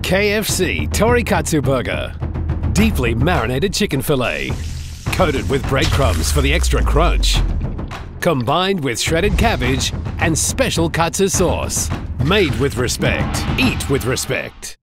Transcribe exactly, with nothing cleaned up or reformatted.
K F C Tori Katsu Burger. Deeply marinated chicken fillet. Coated with breadcrumbs for the extra crunch. Combined with shredded cabbage and special katsu sauce. Made with respect. Eat with respect.